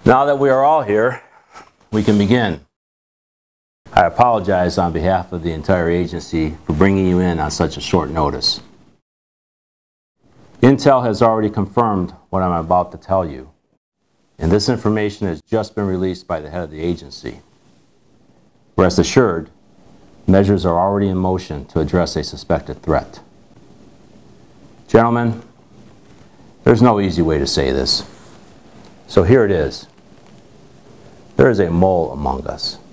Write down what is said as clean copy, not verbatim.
Now that we are all here, we can begin. I apologize on behalf of the entire agency for bringing you in on such a short notice. Intel has already confirmed what I'm about to tell you, and this information has just been released by the head of the agency. Rest assured, measures are already in motion to address a suspected threat. Gentlemen, there's no easy way to say this, so here it is. There is a mole among us.